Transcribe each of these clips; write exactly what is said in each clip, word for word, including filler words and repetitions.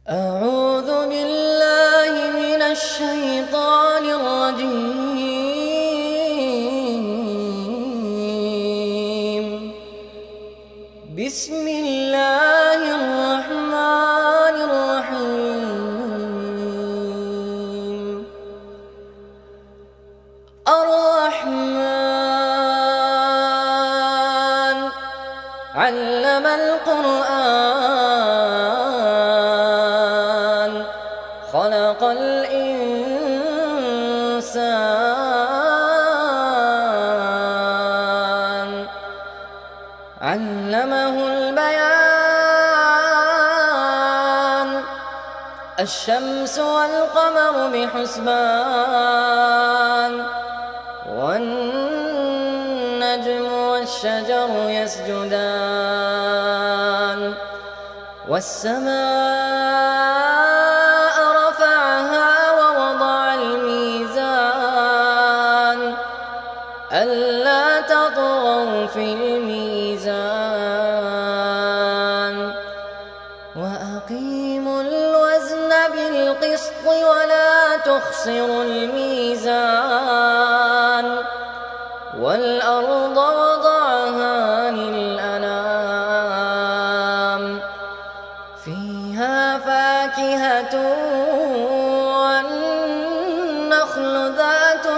أعوذ بالله من الشيطان الرجيم. بسم الله الرحمن الرحيم. الرحمن علم القرآن خلق الإنسان علمه البيان. الشمس والقمر بحسبان والنجم والشجر يسجدان والسماء رفعها ووضع الميزان ألا تطغوا في الميزان وأقيموا الوزن بالقسط ولا تخسروا الميزان والأرض وضعها للأنام فيها فاكهة والنخل ذات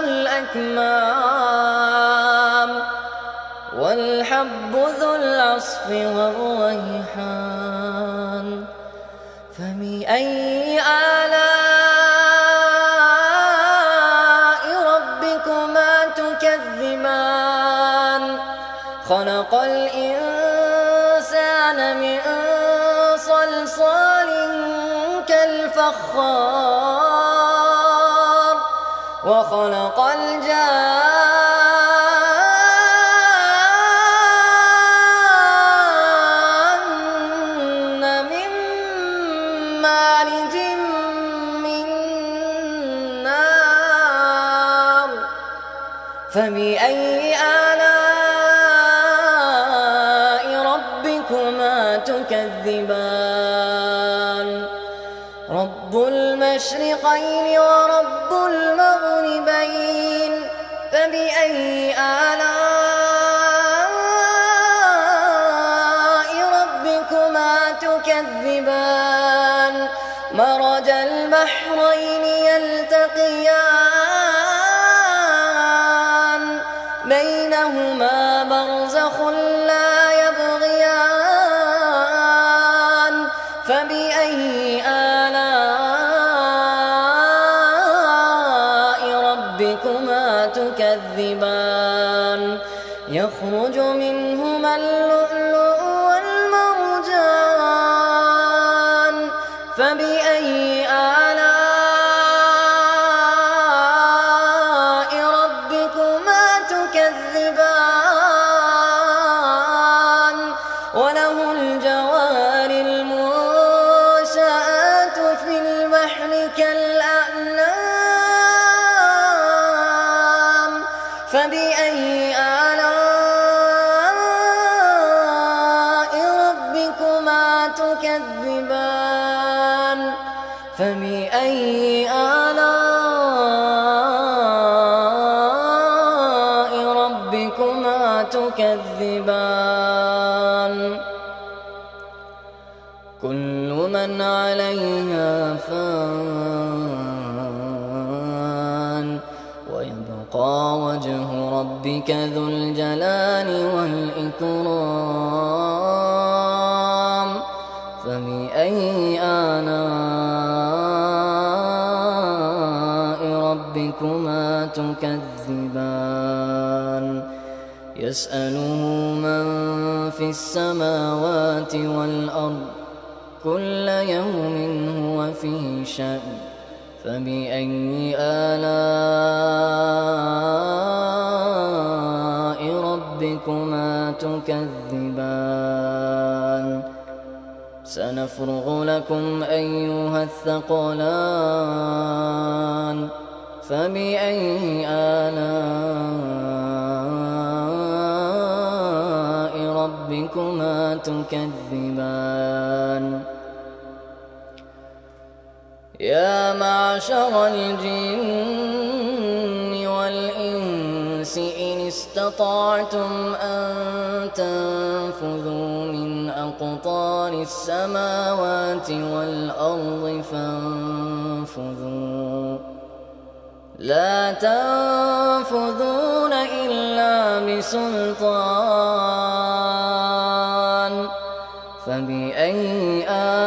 الأكمام والحب ذو العصف والريحان فبأي آلاء ربكما تكذبان خلق الإنسان من صلصال كالفخار وخلق الجان من مارج من نار فبأي آلاء ربكما تكذبان رب المشرقين ورب المغربين فبأي آلاء ربكما تكذبان مرج البحرين يلتقيان بينهما برزخ لا يبغيان فبأي آلاء ربكما تكذبان يخرج منهما اللؤلؤ والمرجان فبأي آلاء ربكما تكذبان وله الجوار المنشآت في البحر كالأعلام فبأي آلاء ربكما تكذبان فبأي آلاء ربكما تكذبان كل من عليها فان ويبقى وجه ربك ذو الجلال والإكرام فبأي آلاء ربكما تكذبان يسأله من في السماوات والأرض كل يوم هو في شأن فبأي آلاء ربكما تكذبان سنفرغ لكم أيها الثقلان فبأي آلاء ربكما تكذبان يا معشر الجن والإنس إن استطعتم أن تنفذوا من أقطار السماوات والأرض فانفذوا لا تنفذون إلا بسلطان فبأي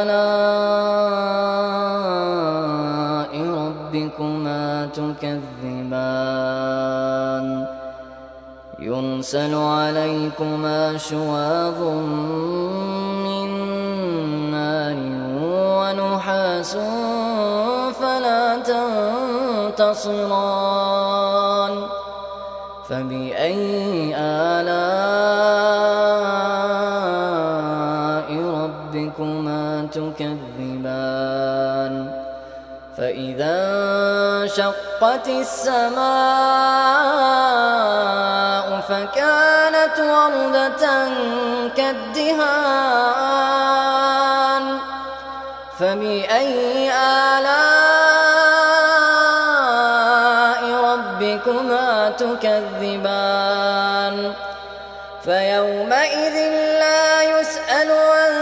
آلاء ربكما تكذبان يرسل عليكما شواظ من نار ونحاس فلا تنتصران فبأي آلاء ربكما تكذبان فإذا انشقت السماء فكانت وردة كالدهان فبأي آلاء ربكما تكذبان فيومئذ لا يسأل عن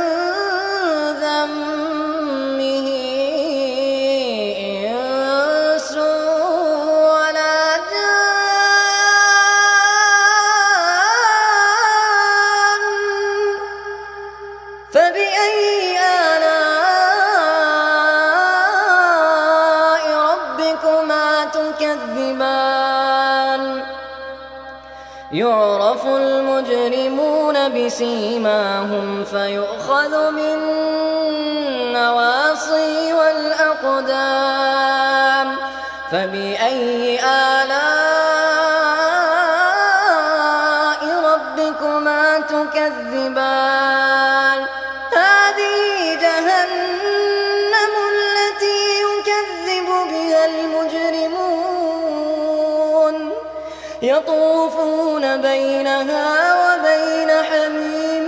ذنبه إنس ولا جان فبأي آلاء ربكما تكذبان يعرف المجرمون بسيماهم فيؤخذ بالنواصي والأقدام فبأي آلاء ربكما تكذبان هذه جهنم التي يكذب بها المجرمون يطوفون بينها وبين حميم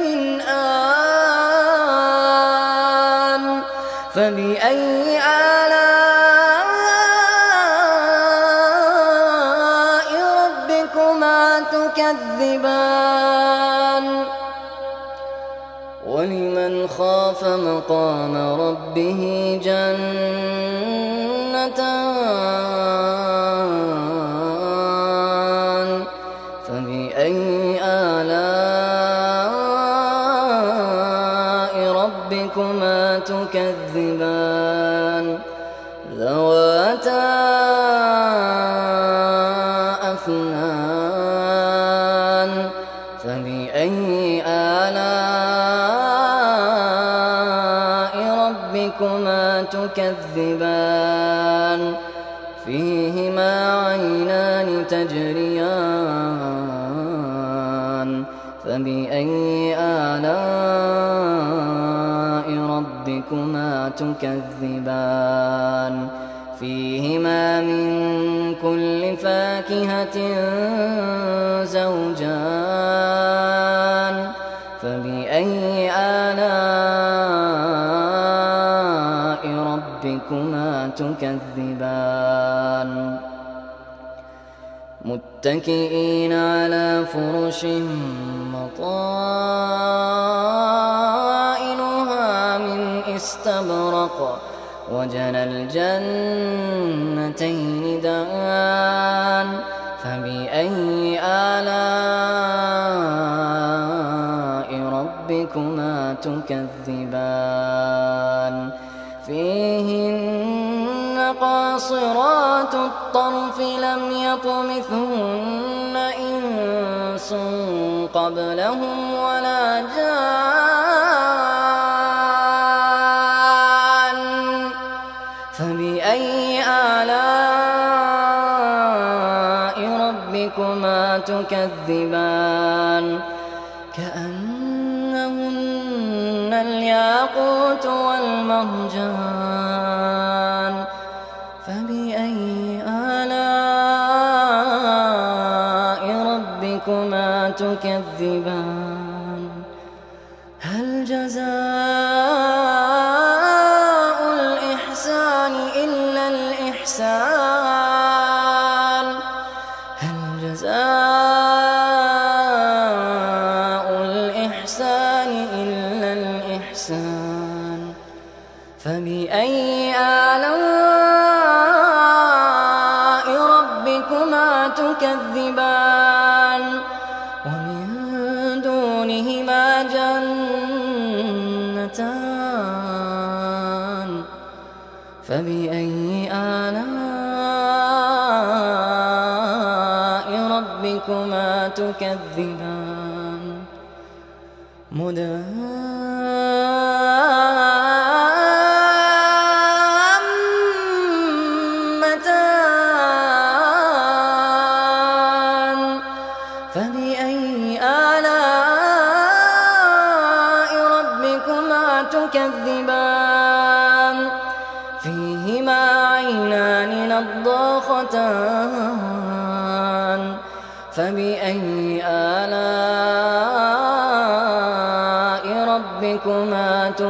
آن فبأي آلاء ربكما تكذبان ولمن خاف مقام ربه جنتان فبأي آلاء ربكما تكذبان ذواتا أفنان فبأي آلاء ربكما تكذبان فيهما عينان تجريان فبأي آلاء ربكما تكذبان فيهما من كل فاكهة زوجان فبأي آلاء ربكما تكذبان متكئين على فرش مطائنها من استبرق وجنى الجنتين دان فبأي آلاء ربكما تكذبان فيهن قاصرات الطرف لم يطمثهن إنس قبلهم ولا جان فبأي آلاء ربكما تكذبان كأنهن الياقوت والمرجان فبأي آلاء ربكما تكذبان هل جزاء الإحسان فبأي آلاء ربكما تكذبان ومن دونهما جنتان فبأي آلاء ربكما تكذبان مدهامتان فبأي آلاء ربكما تكذبان فيهما عينان نضاختان فبأي آلاء ربكما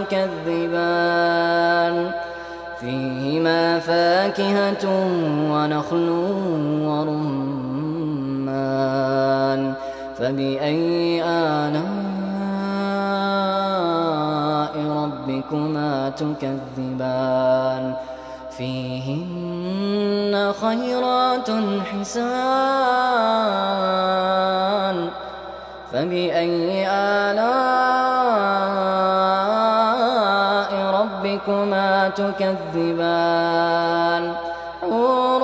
تكذبان فيهما فاكهة ونخل ورمان فبأي آلاء ربكما تكذبان فيهن خيرات حسان فبأي آلاء ربكما تكذبان حور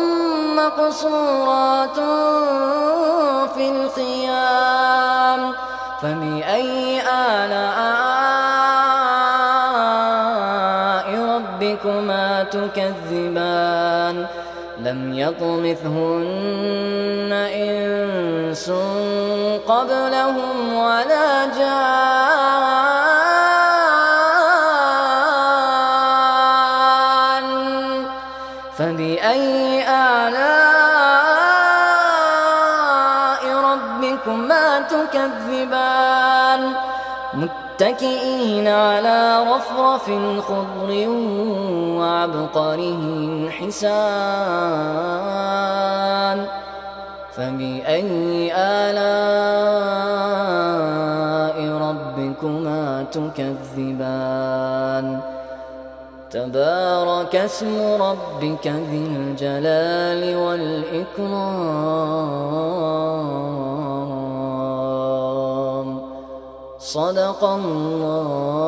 مقصورات في الخيام فبأي آلاء ربكما تكذبان لم يطمثهن إنس قبلهم ولا جان فبأي آلاء ربكما تكذبان متكئين على رفرف خضر وعبقره حسان فبأي آلاء ربكما تكذبان تبارك اسم ربك ذي الجلال والإكرام صدق الله